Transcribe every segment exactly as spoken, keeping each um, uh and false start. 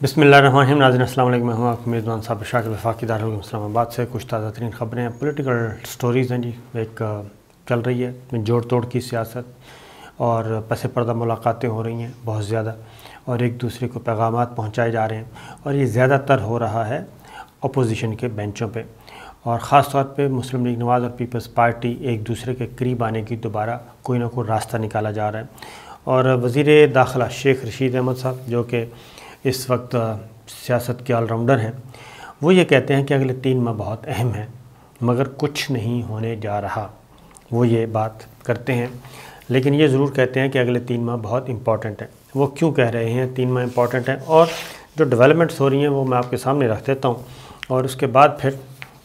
बिस्मिल्लाहिर्रहमानिर्रहीम। नाज़रीन अस्सलाम वालेकुम। मैं हूँ आपका मेज़बान साबिर शाकिर वफाकी दारुल उलूम इस्लामाबाद से। कुछ ताज़ा तरीन ख़बरें हैं, पॉलिटिकल स्टोरीज़ हैं जी। एक चल रही है जोड़ तोड़ की सियासत और पस पर्दा मुलाकातें हो रही हैं बहुत ज़्यादा, और एक दूसरे को पैगामात पहुँचाए जा रहे हैं, और ये ज़्यादातर हो रहा है अपोजिशन के बेंचों पे, और ख़ास तौर पे मुस्लिम लीग नवाज़ और पीपल्स पार्टी एक दूसरे के करीब आने की दोबारा कोई ना कोई रास्ता निकाला जा रहा है। और वज़ीर दाखिला शेख रशीद अहमद साहब, जो कि इस वक्त सियासत के ऑलराउंडर हैं, वो ये कहते हैं कि अगले तीन माह बहुत अहम है मगर कुछ नहीं होने जा रहा। वो ये बात करते हैं, लेकिन ये ज़रूर कहते हैं कि अगले तीन माह बहुत इम्पॉर्टेंट है। वो क्यों कह रहे हैं तीन माह इम्पॉर्टेंट हैं, और जो डेवलपमेंट्स हो रही हैं वो मैं आपके सामने रख देता हूँ, और उसके बाद फिर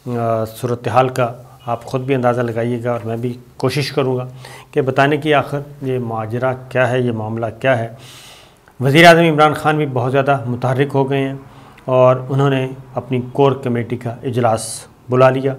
सूरत हाल का आप ख़ुद भी अंदाज़ा लगाइएगा, और मैं भी कोशिश करूँगा कि बताने की आखिर ये माजरा क्या है, ये मामला क्या है। वज़ीर आज़म इमरान ख़ान भी बहुत ज़्यादा मुतहर्रिक हो गए हैं, और उन्होंने अपनी कोर कमेटी का इजलास बुला लिया।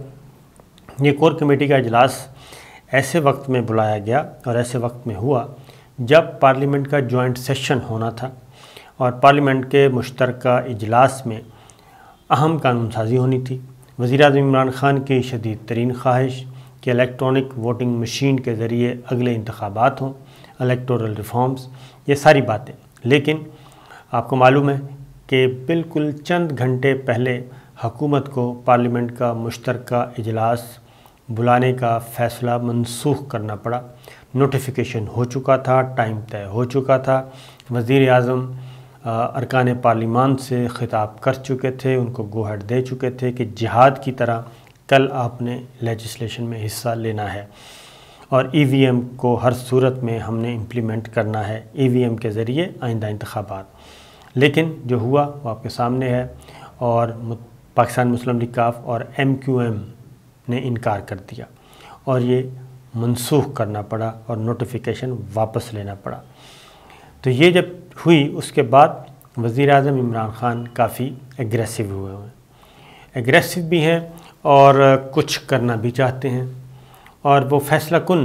ये कोर कमेटी का इजलास ऐसे वक्त में बुलाया गया और ऐसे वक्त में हुआ जब पार्लियामेंट का जॉइंट सेशन होना था, और पार्लियामेंट के मुश्तरका इजलास में अहम कानून साजी होनी थी। वज़ीर आज़म इमरान ख़ान की शदीद तरीन ख्वाहिश कि इलेक्ट्रॉनिक वोटिंग मशीन के ज़रिए अगले इंतखाबात हों, इलेक्टोरल रिफॉर्म्स, ये सारी बातें। लेकिन आपको मालूम है कि बिल्कुल चंद घंटे पहले हुकूमत को पार्लियामेंट का मुश्तरका इजलास बुलाने का फ़ैसला मनसूख करना पड़ा। नोटिफिकेशन हो चुका था, टाइम तय हो चुका था, वज़ीर आज़म अरकान पार्लिमान से ख़िताब कर चुके थे, उनको गो हेड दे चुके थे कि जिहाद की तरह कल आपने लेजिस्लेशन में हिस्सा लेना है, और ई वी एम को हर सूरत में हमने इम्प्लीमेंट करना है, ई वी एम के ज़रिए आइंदा इंतखाबात। लेकिन जो हुआ वो आपके सामने है, और पाकिस्तान मुस्लिम लीग काफ और एम क्यू एम ने इनकार कर दिया, और ये मनसूख करना पड़ा और नोटिफिकेशन वापस लेना पड़ा। तो ये जब हुई उसके बाद वज़ीर आज़म इमरान ख़ान काफ़ी एग्रेसिव हुए हैं, एग्रेसिव भी हैं और कुछ करना भी चाहते हैं, और वो फ़ैसला कुन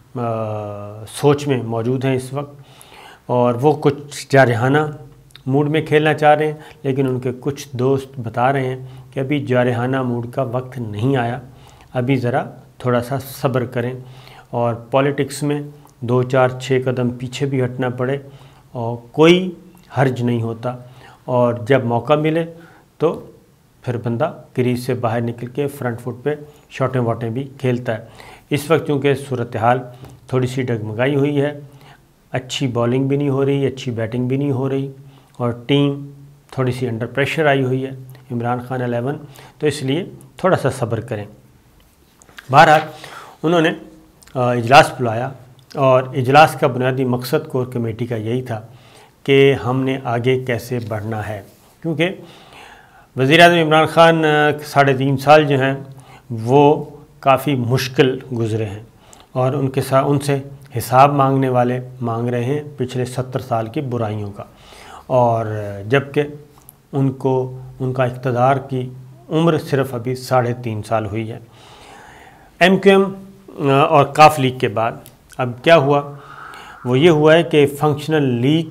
आ, सोच में मौजूद हैं इस वक्त, और वो कुछ जारहाना मूड में खेलना चाह रहे हैं। लेकिन उनके कुछ दोस्त बता रहे हैं कि अभी जारहाना मूड का वक्त नहीं आया, अभी ज़रा थोड़ा सा सब्र करें, और पॉलिटिक्स में दो चार छः कदम पीछे भी हटना पड़े और कोई हर्ज नहीं होता, और जब मौका मिले तो फिर बंदा क्रीज से बाहर निकल के फ्रंट फुट पे शॉटें वॉटें भी खेलता है। इस वक्त चूँकि सूरत हाल थोड़ी सी डगमगाई हुई है, अच्छी बॉलिंग भी नहीं हो रही, अच्छी बैटिंग भी नहीं हो रही, और टीम थोड़ी सी अंडर प्रेशर आई हुई है, इमरान खान एलेवन, तो इसलिए थोड़ा सा सब्र करें। बहरहाल उन्होंने इजलास बुलाया, और इजलास का बुनियादी मकसद कोर कमेटी का यही था कि हमने आगे कैसे बढ़ना है, क्योंकि वज़ीर आज़म इमरान ख़ान साढ़े तीन साल जो हैं वो काफ़ी मुश्किल गुज़रे हैं, और उनके साथ उनसे हिसाब मांगने वाले मांग रहे हैं पिछले सत्तर साल की बुराइयों का, और जबकि उनको उनका इक़्तिदार की उम्र सिर्फ़ अभी साढ़े तीन साल हुई है। एम क्यू एम और काफ लीग के बाद अब क्या हुआ, वो ये हुआ है कि फंक्शनल लीग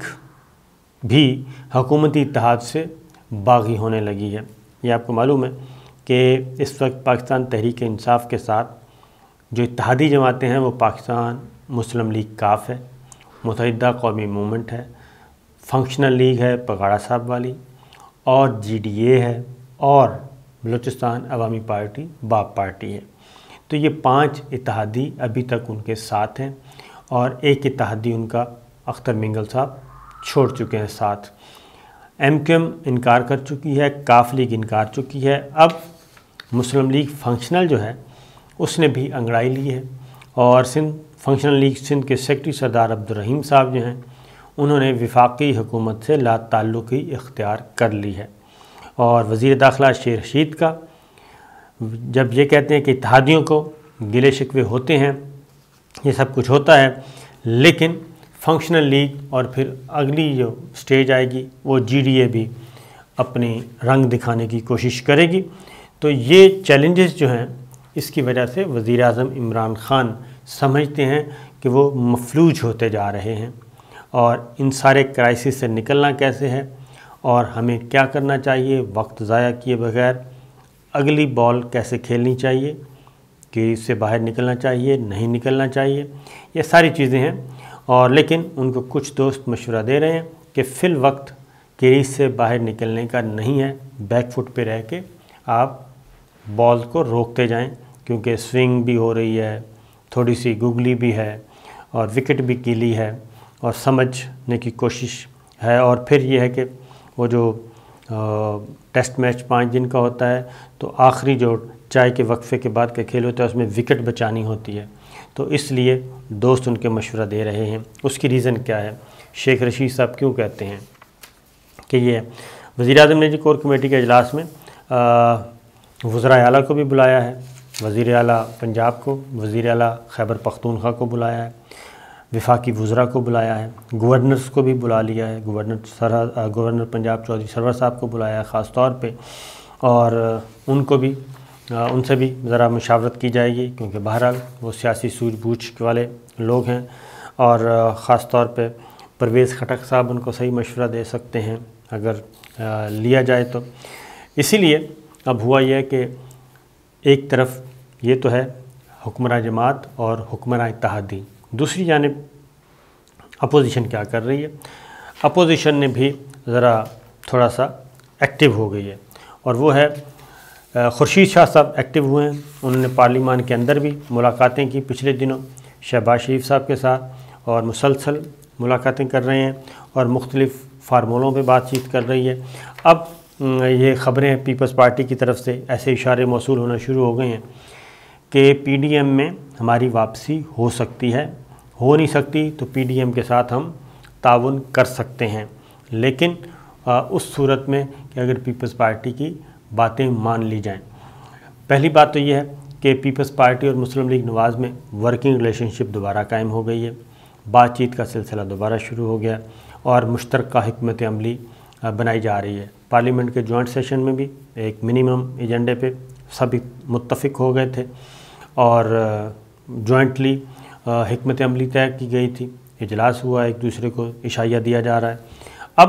भी हुकूमती इत्तेहाद से बागी होने लगी है। ये आपको मालूम है कि इस वक्त पाकिस्तान तहरीक इंसाफ के साथ जो इत्तेहादी जमातें हैं वो पाकिस्तान मुस्लिम लीग काफ है, मुत्तहिदा कौमी मूवमेंट है, फंक्शनल लीग है पगाड़ा साहब वाली, और जी डी ए है, और बलूचिस्तान अवामी पार्टी बाप पार्टी है। तो ये पांच इत्तेहादी अभी तक उनके साथ हैं, और एक इत्तेहादी उनका अख्तर मिंगल साहब छोड़ चुके हैं साथ। एम क्यू एम इनकार कर चुकी है, काफ लीग इनकार चुकी है, अब मुस्लिम लीग फंक्शनल जो है उसने भी अंगड़ाई ली है, और सिंध फंक्शनल लीग सिंध के सेक्रेटरी सरदार अब्दुर्रहीम साहब जो हैं उन्होंने विफाकी हुकूमत से ला ताल्लुक़ी इख्तियार कर ली है। और वज़ीर दाखिला शेख रशीद का जब ये कहते हैं कि इत्तेहादियों को गिले शिकवे होते हैं, ये सब कुछ होता है, लेकिन फंक्शनल लीग और फिर अगली जो स्टेज आएगी वो जी डी ए भी अपनी रंग दिखाने की कोशिश करेगी। तो ये चैलेंजेस जो हैं इसकी वजह से वज़ीर आज़म इमरान ख़ान समझते हैं कि वो मफलूज होते जा रहे हैं, और इन सारे क्राइसिस से निकलना कैसे है, اور ہمیں کیا کرنا چاہیے، وقت ضائع کیے بغیر اگلی بال کیسے کھیلنی چاہیے، کریز سے باہر نکلنا چاہیے نہیں نکلنا چاہیے، یہ ساری چیزیں ہیں۔ اور لیکن ان کو کچھ دوست مشورہ دے رہے ہیں کہ فی الوقت کریز سے باہر نکلنے کا نہیں ہے، بیک فٹ پہ رہ کے آپ بال کو روکتے جائیں، کیونکہ سوئنگ بھی ہو رہی ہے، تھوڑی سی گوگلی بھی ہے اور وکٹ بھی گیلی ہے اور سمجھنے کی کوشش ہے۔ اور پھر یہ ہے کہ وہ جو ٹیسٹ میچ پانچ دن کا ہوتا ہے تو آخری جو چائے کے وقفے کے بعد کا کھیل ہوتا ہے اس میں وکٹ بچانی ہوتی ہے، تو اس لیے دوست ان کے مشورہ دے رہے ہیں۔ اس کی ریزن کیا ہے، شیخ رشید صاحب کیوں کہتے ہیں کہ یہ وزیر اعظم نے جی کور کمیٹی کے اجلاس میں وزرائے اعلیٰ کو بھی بلایا ہے، وزیر اعلیٰ پنجاب کو، وزیر اعلیٰ خیبر پختونخوا کو بلایا ہے، وفاقی وزراء کو بلایا ہے، گورنرز کو بھی بلا لیا ہے، گورنر سرحد گورنر پنجاب چودھری سرور صاحب کو بلایا ہے خاص طور پہ، اور ان کو بھی ان سے بھی ذرا مشاورت کی جائے گی، کیونکہ بہرحال وہ سیاسی سوجھ بوجھ والے لوگ ہیں، اور خاص طور پہ پرویز خٹک صاحب ان کو صحیح مشورہ دے سکتے ہیں اگر لیا جائے تو۔ اسی لیے اب ہوا یہ ہے کہ ایک طرف یہ تو ہے حکمراں جماعت اور حکمراں اتحادی، دوسری جانب اپوزیشن کیا کر رہی ہے، اپوزیشن نے بھی ذرا تھوڑا سا ایکٹیو ہو گئی ہے، اور وہ ہے خورشید شاہ صاحب ایکٹیو ہوئے ہیں، انہوں نے پارلیمان کے اندر بھی ملاقاتیں کی پچھلے دنوں شہباز شریف صاحب کے ساتھ، اور مسلسل ملاقاتیں کر رہے ہیں اور مختلف فارمولوں پہ بات چیت کر رہی ہے۔ اب یہ خبریں پیپلز پارٹی کی طرف سے ایسے اشارے موصول ہونا شروع ہو گئے ہیں کہ پی ڈی ایم میں ہماری واپسی ہو سکتی ہے، ہو نہیں سکتی تو پی ڈی ایم کے ساتھ ہم تعاون کر سکتے ہیں، لیکن اس صورت میں کہ اگر پیپلز پارٹی کی باتیں مان لی جائیں۔ پہلی بات تو یہ ہے کہ پیپلز پارٹی اور مسلم لیگ نواز میں ورکنگ ریلیشن شپ دوبارہ قائم ہو گئی ہے، بات چیت کا سلسلہ دوبارہ شروع ہو گیا اور مشترکہ حکمت عملی بنائی جا رہی ہے۔ پارلیمنٹ کے جوائنٹ سیشن میں بھی ایک منیمم ایجنڈے پہ سب متفق ہو گئے تھے اور جوائنٹلی حکمت عملی طے کی گئی تھی، اجلاس ہوا، ایک دوسرے کو اشائیہ دیا جا رہا ہے۔ اب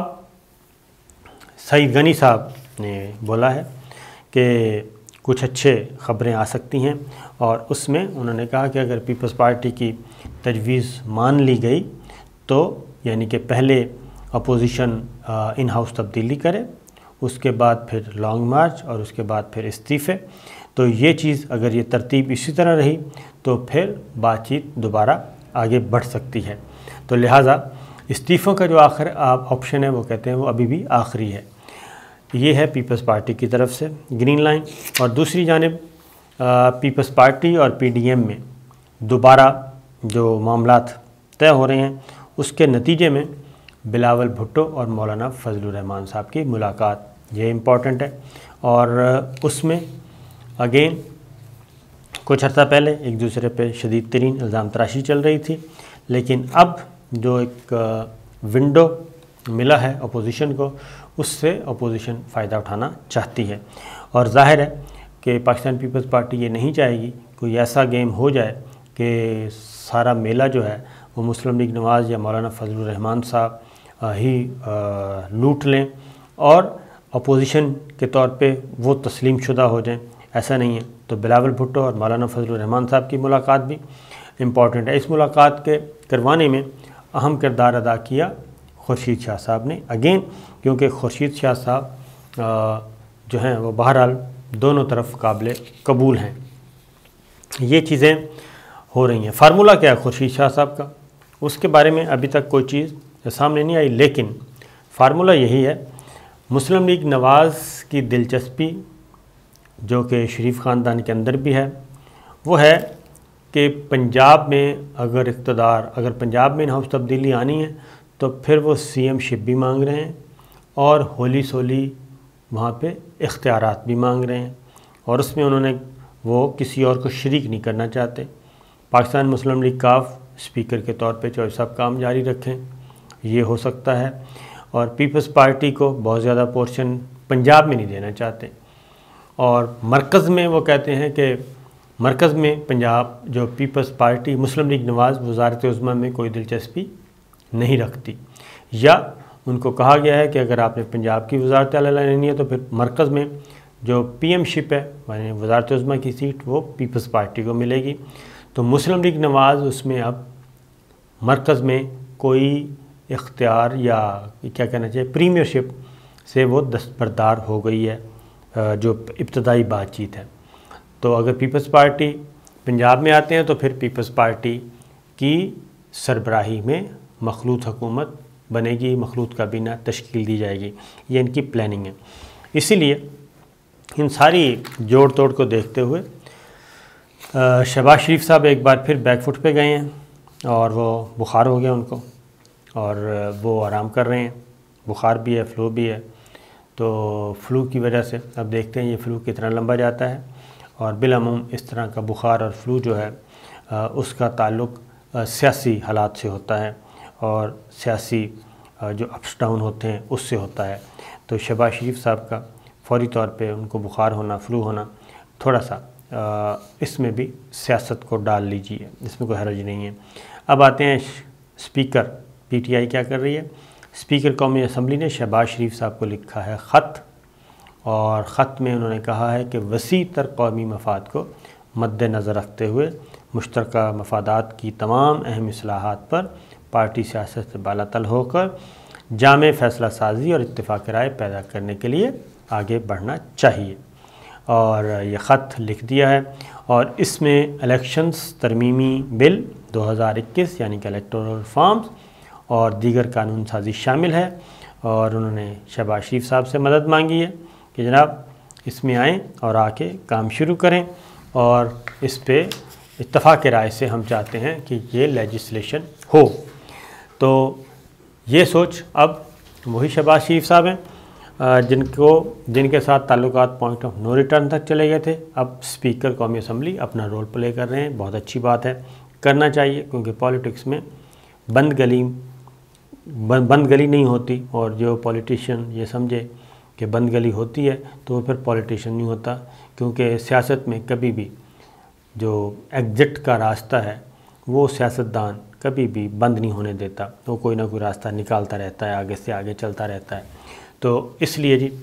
سعید غنی صاحب نے بولا ہے کہ کچھ اچھے خبریں آ سکتی ہیں، اور اس میں انہوں نے کہا کہ اگر پیپلز پارٹی کی تجویز مان لی گئی تو یعنی کہ پہلے اپوزیشن ان ہاؤس تبدیلی کرے، اس کے بعد پھر لانگ مارچ اور اس کے بعد پھر استعفے، تو یہ چیز اگر یہ ترتیب اسی طرح رہی تو پھر بات چیت دوبارہ آگے بڑھ سکتی ہے۔ تو لہٰذا استعفوں کا جو آخر آپشن ہے وہ کہتے ہیں وہ ابھی بھی آخری ہے۔ یہ ہے پیپلز پارٹی کی طرف سے گرین لائن، اور دوسری جانب پیپلز پارٹی اور پی ڈی ایم میں دوبارہ جو معاملات طے ہو رہے ہیں اس کے نتیجے میں بلاول بھٹو اور مولانا فضل الرحمان صاحب کی ملاقات، یہ امپورٹنٹ ہے، اور اس میں اگین کچھ عرصہ پہلے ایک دوسرے پہ شدید ترین الزام تراشی چل رہی تھی، لیکن اب جو ایک ونڈو ملا ہے اپوزیشن کو، اس سے اپوزیشن فائدہ اٹھانا چاہتی ہے، اور ظاہر ہے کہ پاکستان پیپلز پارٹی یہ نہیں چاہے گی کوئی ایسا گیم ہو جائے کہ سارا میلہ جو ہے وہ مسلم لیگ نواز یا مولانا فضل الرحمان صاحب ہی لوٹ لیں اور اپوزیشن کے طور پہ وہ تسلیم شدہ ہو جائیں، ایسا نہیں ہے۔ تو بلاول بھٹو اور مولانا فضل الرحمان صاحب کی ملاقات بھی امپورٹنٹ ہے۔ اس ملاقات کے کروانے میں اہم کردار ادا کیا خورشید شاہ صاحب نے، اگین کیونکہ خورشید شاہ صاحب جو ہیں وہ بہرحال دونوں طرف قابل قبول ہیں۔ یہ چیزیں ہو رہی ہیں۔ فارمولہ کیا ہے خورشید شاہ صاحب کا، اس کے بارے میں ابھی تک کوئی چیز سامنے نہیں آئی، لیکن فارمولہ یہی ہے، مسلم لیگ نواز کی دلچسپی جو کہ شریف خاندان کے اندر بھی ہے، وہ ہے کہ پنجاب میں اگر اقتدار اگر پنجاب میں ان ہاؤس تبدیلی آنی ہے تو پھر وہ سی ایم شپ بھی مانگ رہے ہیں اور ہولی سولی وہاں پہ اختیارات بھی مانگ رہے ہیں، اور اس میں انہوں نے وہ کسی اور کو شریک نہیں کرنا چاہتے۔ پاکستان مسلم لیگ کاف اسپیکر کے طور پہ چوہدری صاحب کام جاری رکھیں، یہ ہو سکتا ہے، اور پیپلز پارٹی کو بہت زیادہ پورشن پنجاب میں نہیں دینا چاہتے، اور مرکز میں وہ کہتے ہیں کہ مرکز میں پنجاب جو پیپلز پارٹی مسلم لیگ نواز وزارت عظمیٰ میں کوئی دلچسپی نہیں رکھتی، یا ان کو کہا گیا ہے کہ اگر آپ نے پنجاب کی وزارت اعلیٰ لینی ہے تو پھر مرکز میں جو پی ایم شپ ہے یعنی وزارت عظمیٰ کی سیٹ وہ پیپلز پارٹی کو ملے گی۔ تو مسلم لیگ نواز اس میں اب مرکز میں کوئی اختیار یا کیا کہنا چاہیے پریمیئر شپ سے وہ دستبردار ہو گئی ہے، جو ابتدائی بات چیت ہے۔ تو اگر پیپلز پارٹی پنجاب میں آتے ہیں تو پھر پیپلز پارٹی کی سربراہی میں مخلوط حکومت بنے گی، مخلوط کابینہ تشکیل دی جائے گی، یہ ان کی پلاننگ ہے۔ اسی لیے ان ساری جوڑ توڑ کو دیکھتے ہوئے شہباز شریف صاحب ایک بار پھر بیک فٹ پہ گئے ہیں اور وہ بخار ہو گیا ان کو، اور وہ آرام کر رہے ہیں، بخار بھی ہے، فلو بھی ہے۔ تو فلو کی وجہ سے اب دیکھتے ہیں یہ فلو کتنا لمبا جاتا ہے، اور بالعموم اس طرح کا بخار اور فلو جو ہے اس کا تعلق سیاسی حالات سے ہوتا ہے، اور سیاسی جو اپس ڈاؤن ہوتے ہیں اس سے ہوتا ہے۔ تو شہباز شریف صاحب کا فوری طور پہ ان کو بخار ہونا، فلو ہونا، تھوڑا سا اس میں بھی سیاست کو ڈال لیجیے، اس میں کوئی حرج نہیں ہے۔ اب آتے ہیں اسپیکر، پی ٹی آئی کیا کر رہی ہے۔ اسپیکر قومی اسمبلی نے شہباز شریف صاحب کو لکھا ہے خط، اور خط میں انہوں نے کہا ہے کہ وسیع تر قومی مفاد کو مد نظر رکھتے ہوئے مشترکہ مفادات کی تمام اہم اصلاحات پر پارٹی سیاست سے بالاتر ہو کر جامع فیصلہ سازی اور اتفاق رائے پیدا کرنے کے لیے آگے بڑھنا چاہیے، اور یہ خط لکھ دیا ہے۔ اور اس میں الیکشنز ترمیمی بل دو ہزار اکیس یعنی کہ الیکٹورل ریفارمز اور دیگر قانون سازی شامل ہے، اور انہوں نے شہباز شریف صاحب سے مدد مانگی ہے کہ جناب اس میں آئیں اور آ کے کام شروع کریں، اور اس پہ اتفاق رائے سے ہم چاہتے ہیں کہ یہ لیجسلیشن ہو۔ تو یہ سوچ اب وہی شہباز شریف صاحب ہیں جن کو جن کے ساتھ تعلقات پوائنٹ آف نو ریٹرن تک چلے گئے تھے، اب اسپیکر قومی اسمبلی اپنا رول پلے کر رہے ہیں۔ بہت اچھی بات ہے، کرنا چاہیے، کیونکہ پالیٹکس میں بند گلی بند گلی نہیں ہوتی، اور جو پولیٹیشین یہ سمجھے کہ بند گلی ہوتی ہے تو وہ پھر پولیٹیشین نہیں ہوتا، کیونکہ سیاست میں کبھی بھی جو ایگزٹ کا راستہ ہے وہ سیاستدان کبھی بھی بند نہیں ہونے دیتا، وہ کوئی نہ کوئی راستہ نکالتا رہتا ہے، آگے سے آگے چلتا رہتا ہے۔ تو اس لیے جی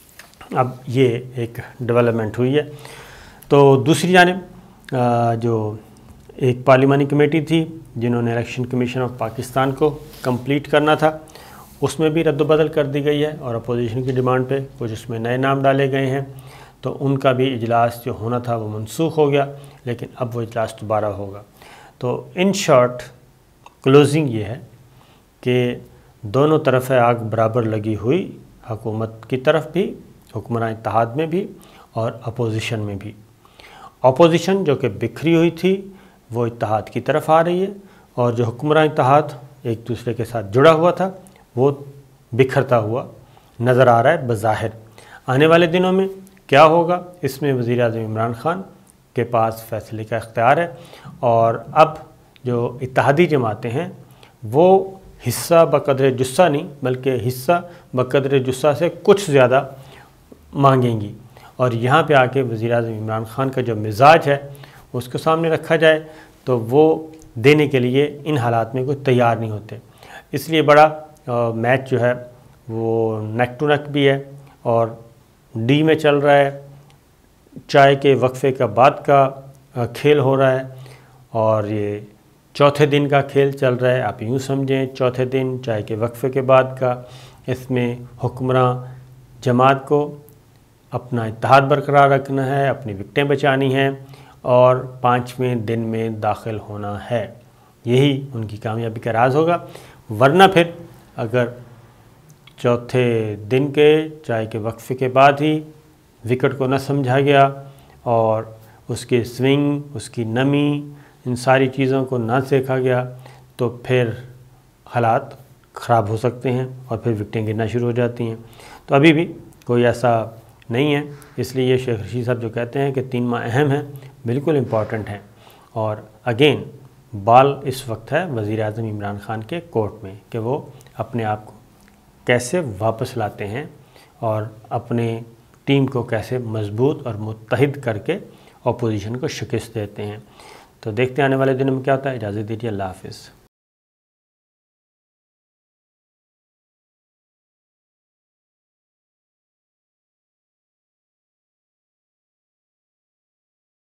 اب یہ ایک ڈیولپمنٹ ہوئی ہے۔ تو دوسری جانب جو ایک پارلیمانی کمیٹی تھی جنہوں نے الیکشن کمیشن آف پاکستان کو کمپلیٹ کرنا تھا، اس میں بھی رد و بدل کر دی گئی ہے، اور اپوزیشن کی ڈیمانڈ پہ کچھ اس میں نئے نام ڈالے گئے ہیں۔ تو ان کا بھی اجلاس جو ہونا تھا وہ منسوخ ہو گیا، لیکن اب وہ اجلاس دوبارہ ہوگا۔ تو ان شارٹ کلوزنگ یہ ہے کہ دونوں طرف آگ برابر لگی ہوئی، حکومت کی طرف بھی، حکمران اتحاد میں بھی، اور اپوزیشن میں بھی۔ اپوزیشن جو کہ بکھری ہوئی تھی وہ اتحاد کی طرف آ رہی ہے، اور جو حکمران اتحاد ایک دوسرے کے ساتھ جڑا ہوا تھا وہ بکھرتا ہوا نظر آ رہا ہے بظاہر۔ آنے والے دنوں میں کیا ہوگا، اس میں وزیر اعظم عمران خان کے پاس فیصلے کا اختیار ہے، اور اب جو اتحادی جماعتیں ہیں وہ حصہ بقدر جثہ نہیں بلکہ حصہ بقدر جثہ سے کچھ زیادہ مانگیں گی، اور یہاں پہ آ کے وزیر اعظم عمران خان کا جو مزاج ہے اس کو سامنے رکھا جائے تو وہ دینے کے لیے ان حالات میں کوئی تیار نہیں ہوتے۔ اس لیے بڑا میچ جو ہے وہ نیک ٹو نیک بھی ہے، اور ڈی میں چل رہا ہے، چائے کے وقفے کا بعد کا کھیل ہو رہا ہے، اور یہ چوتھے دن کا کھیل چل رہا ہے۔ آپ یوں سمجھیں چوتھے دن چائے کے وقفے کے بعد کا، اس میں حکمراں جماعت کو اپنا اتحاد برقرار رکھنا ہے، اپنی وکٹیں بچانی ہیں، اور پانچویں دن میں داخل ہونا ہے۔ یہی ان کی کامیابی کا راز ہوگا، ورنہ پھر اگر چوتھے دن کے چائے کے وقفے کے بعد ہی وکٹ کو نہ سمجھا گیا، اور اس کے سوئنگ، اس کی نمی، ان ساری چیزوں کو نہ دیکھا گیا، تو پھر حالات خراب ہو سکتے ہیں، اور پھر وکٹیں گرنا شروع ہو جاتی ہیں۔ تو ابھی بھی کوئی ایسا نہیں ہے، اس لیے یہ شیخ رشید صاحب جو کہتے ہیں کہ تین ماہ اہم ہیں، بالکل امپورٹنٹ ہیں، اور اگین بال اس وقت ہے وزیر اعظم عمران خان کے کورٹ میں کہ وہ اپنے آپ کو کیسے واپس لاتے ہیں، اور اپنے ٹیم کو کیسے مضبوط اور متحد کر کے اپوزیشن کو شکست دیتے ہیں۔ تو دیکھتے ہیں آنے والے دنوں میں کیا ہوتا ہے۔ اجازت دیجیے، اللہ حافظ۔